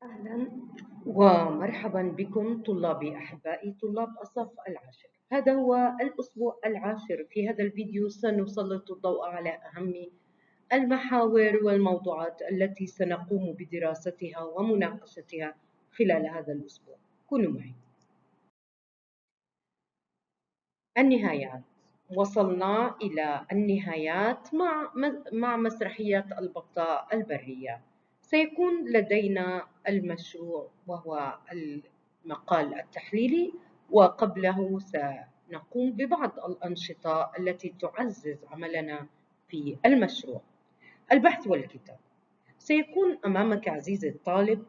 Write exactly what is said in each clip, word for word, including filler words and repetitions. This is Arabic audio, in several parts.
أهلا ومرحبا بكم طلابي أحبائي طلاب الصف العاشر. هذا هو الأسبوع العاشر. في هذا الفيديو سنسلط الضوء على أهم المحاور والموضوعات التي سنقوم بدراستها ومناقشتها خلال هذا الأسبوع. كونوا معي. النهايات. وصلنا إلى النهايات مع مع مسرحية البطة البرية. سيكون لدينا المشروع وهو المقال التحليلي، وقبله سنقوم ببعض الأنشطة التي تعزز عملنا في المشروع. البحث والكتاب. سيكون أمامك عزيزي الطالب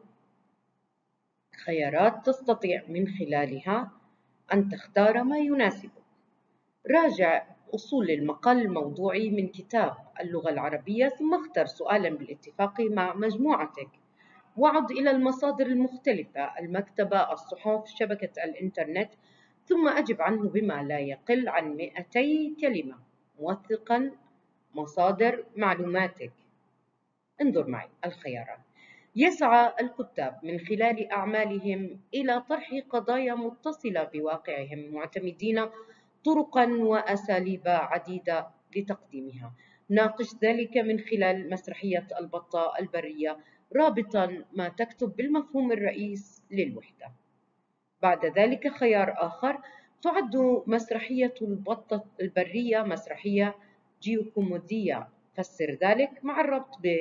خيارات تستطيع من خلالها أن تختار ما يناسبك. راجع أصول المقال الموضوعي من كتاب اللغة العربية، ثم اختر سؤالا بالاتفاق مع مجموعتك، وعد إلى المصادر المختلفة: المكتبة، الصحف، شبكة الإنترنت، ثم أجب عنه بما لا يقل عن مئتي كلمة موثقا مصادر معلوماتك. انظر معي الخيارات. يسعى الكتاب من خلال أعمالهم إلى طرح قضايا متصلة بواقعهم، معتمدين طرقاً وأساليب عديدة لتقديمها. ناقش ذلك من خلال مسرحية البطة البرية، رابطاً ما تكتب بالمفهوم الرئيس للوحدة. بعد ذلك خيار آخر: تعد مسرحية البطة البرية مسرحية جيوكوميدية، فسر ذلك مع الربط ب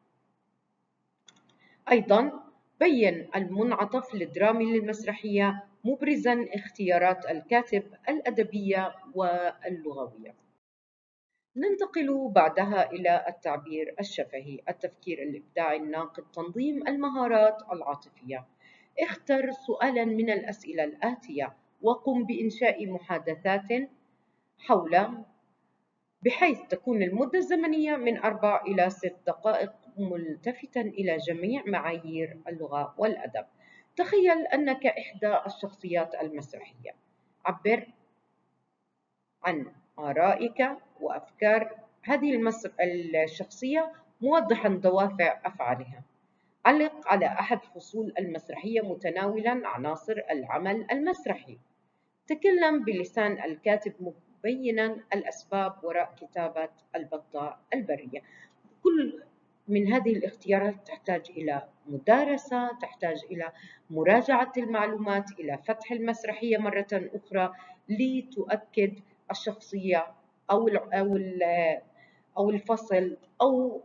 أيضاً بيّن المنعطف الدرامي للمسرحية، مبرزاً اختيارات الكاتب الأدبية واللغوية. ننتقل بعدها إلى التعبير الشفهي، التفكير الإبداعي الناقد، تنظيم المهارات العاطفية. اختر سؤالاً من الأسئلة الآتية وقم بإنشاء محادثات حول، بحيث تكون المدة الزمنية من أربع إلى ست دقائق، ملتفتاً إلى جميع معايير اللغة والأدب. تخيل أنك إحدى الشخصيات المسرحية. عبر عن آرائك وأفكار هذه الشخصية، موضحاً دوافع أفعالها. علق على أحد فصول المسرحية متناولاً عناصر العمل المسرحي. تكلم بلسان الكاتب مبيناً الأسباب وراء كتابة البطة البرية. كل من هذه الاختيارات تحتاج إلى مدارسة، تحتاج إلى مراجعة المعلومات، إلى فتح المسرحية مرة أخرى لتؤكد الشخصية أو أو أو الفصل أو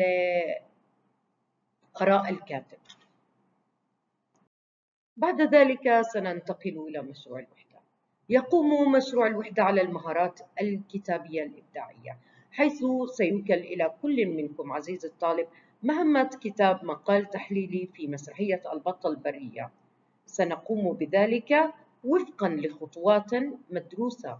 آراء الكاتب. بعد ذلك سننتقل إلى مشروع الوحدة. يقوم مشروع الوحدة على المهارات الكتابية الإبداعية، حيث سيوكل إلى كل منكم عزيزي الطالب مهمة كتاب مقال تحليلي في مسرحية البطة البرية. سنقوم بذلك وفقاً لخطوات مدروسة.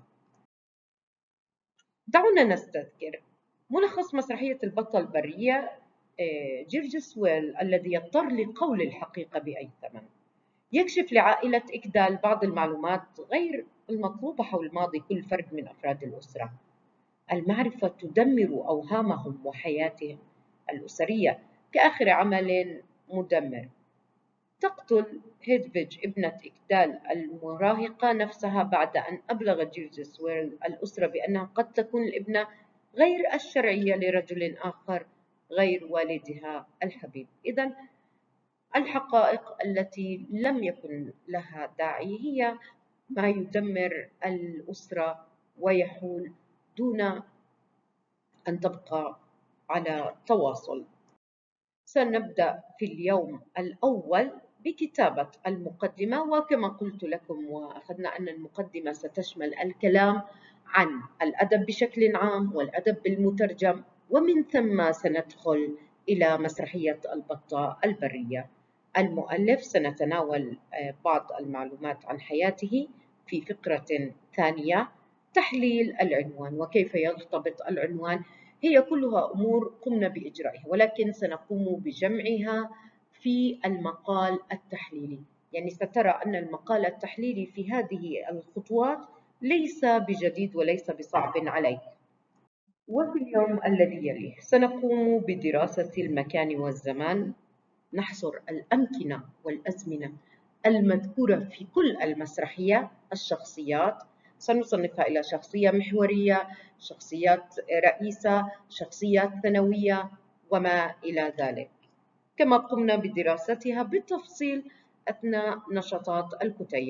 دعونا نستذكر ملخص مسرحية البطة البرية. جيرجس ويل الذي يضطر لقول الحقيقة بأي ثمن، يكشف لعائلة إكدال بعض المعلومات غير المطلوبة حول ماضي كل فرد من أفراد الأسرة. المعرفة تدمر أوهامهم وحياتهم الأسرية. كآخر عمل مدمر، تقتل هيدفيج ابنة إكدال المراهقة نفسها بعد أن أبلغ جيرجس ويل الأسرة بأنها قد تكون الابنة غير الشرعية لرجل آخر غير والدها الحبيب. إذن الحقائق التي لم يكن لها داعي هي ما يدمر الأسرة ويحول دون أن تبقى على تواصل. سنبدأ في اليوم الأول بكتابة المقدمة، وكما قلت لكم وأخذنا أن المقدمة ستشمل الكلام عن الأدب بشكل عام والأدب بالمترجم، ومن ثم سندخل إلى مسرحية البطة البرية. المؤلف سنتناول بعض المعلومات عن حياته في فقرة ثانية. تحليل العنوان وكيف يرتبط العنوان، هي كلها أمور قمنا بإجرائها، ولكن سنقوم بجمعها في المقال التحليلي. يعني سترى أن المقال التحليلي في هذه الخطوات ليس بجديد وليس بصعب عليك. وفي اليوم الذي يليه سنقوم بدراسة المكان والزمان نحصر الأمكنة والأزمنة المذكورة في كل المسرحية. الشخصيات سنصنفها إلى شخصية محورية، شخصيات رئيسة، شخصيات ثانوية، وما إلى ذلك، كما قمنا بدراستها بالتفصيل أثناء نشاطات الكتيب.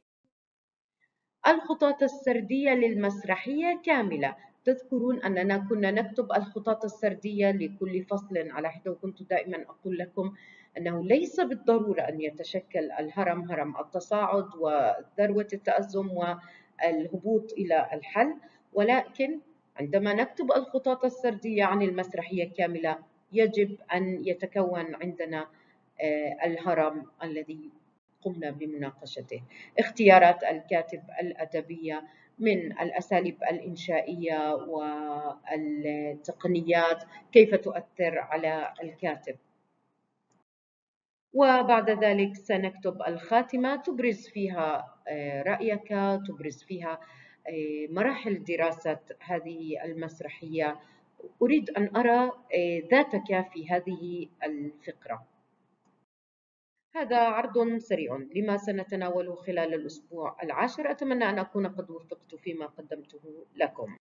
الخطط السردية للمسرحية كاملة. تذكرون أننا كنا نكتب الخطط السردية لكل فصل على حدة، وكنت دائما أقول لكم أنه ليس بالضرورة أن يتشكل الهرم هرم التصاعد وذروة التأزم والهبوط إلى الحل، ولكن عندما نكتب الخطط السردية عن المسرحية كاملة يجب أن يتكون عندنا الهرم الذي قمنا بمناقشته. اختيارات الكاتب الأدبية من الأساليب الإنشائية والتقنيات كيف تؤثر على الكاتب. وبعد ذلك سنكتب الخاتمة تبرز فيها رأيك، تبرز فيها مراحل دراسة هذه المسرحية. أريد أن أرى ذاتك في هذه الفقرة. هذا عرض سريع لما سنتناوله خلال الأسبوع العاشر. أتمنى أن أكون قد وفقت فيما قدمته لكم.